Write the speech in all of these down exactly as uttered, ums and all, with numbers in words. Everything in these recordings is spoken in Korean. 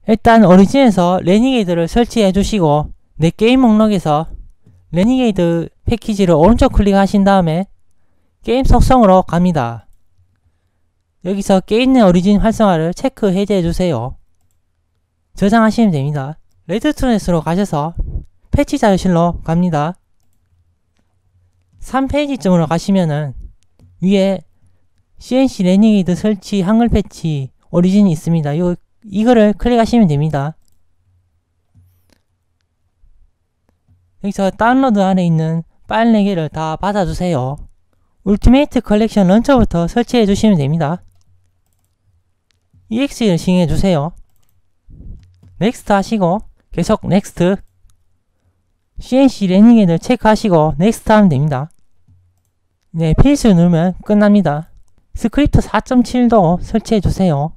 일단 오리진에서 레니게이드를 설치해 주시고 내 게임 목록에서 레니게이드 패키지를 오른쪽 클릭하신 다음에 게임 속성으로 갑니다. 여기서 게임 내 오리진 활성화를 체크 해제해 주세요. 저장하시면 됩니다. 레드투넷으로 가셔서 패치 자료실로 갑니다. 삼 페이지쯤으로 가시면은 위에 씨엔씨 레니게이드 설치 한글 패치 오리진이 있습니다. 요, 이거를 클릭하시면 됩니다. 여기서 다운로드 안에 있는 파일 네 개를 다 받아주세요. 울티메이트 컬렉션 런처부터 설치해 주시면 됩니다. 이엑스이를 싱해 주세요. 넥스트 하시고 계속 넥스트, 씨엔씨 레니게이드를 체크하시고 넥스트 하면 됩니다. 네, 필수를 누르면 끝납니다. 스크립트 사 점 칠도 설치해 주세요.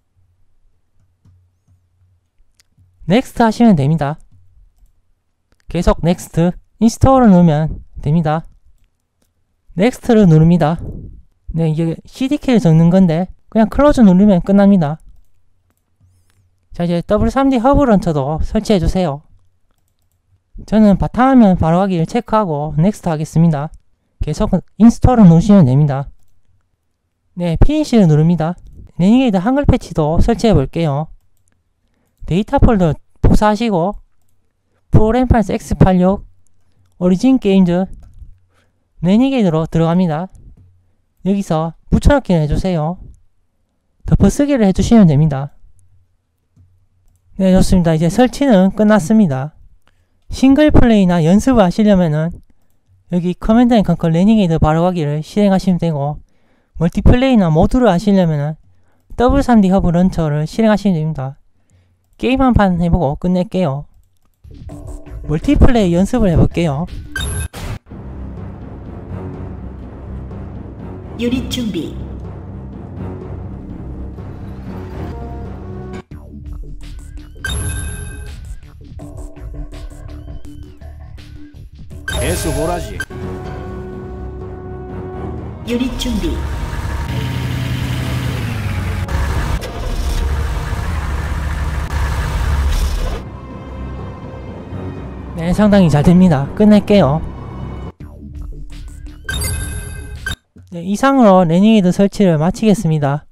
넥스트 하시면 됩니다. 계속 넥스트, 인스톨을 누르면 됩니다. 넥스트를 누릅니다. 네, 이게 씨디케이를 적는 건데 그냥 클로즈 누르면 끝납니다. 자, 이제 더블유 쓰리 디 허브 런처도 설치해 주세요. 저는 바탕화면 바로하기를 체크하고 넥스트 하겠습니다. 계속 인스톨을 누르시면 됩니다. 네, 피니시를 누릅니다. 레니게이드 한글 패치도 설치해 볼게요. 데이터 폴더 복사하시고 프로그램 파일 엑스 팔십육 오리진 게임즈 레니게이드로 들어갑니다. 여기서 붙여넣기를 해주세요. 덮어쓰기를 해주시면 됩니다. 네, 좋습니다. 이제 설치는 끝났습니다. 싱글 플레이나 연습을 하시려면은 여기 커맨드 앤 컨커 레니게이드 바로가기를 실행하시면 되고, 멀티플레이나 모드를 하시려면은 더블유 쓰리 디 허브 런처를 실행하시면 됩니다. 게임 한 판 해보고 끝낼게요. 멀티플레이 연습을 해볼게요. 유닛 준비. 에스 보라지. 유닛 준비. 네, 상당히 잘 됩니다. 끝낼게요. 네, 이상으로 레니게이드 설치를 마치겠습니다.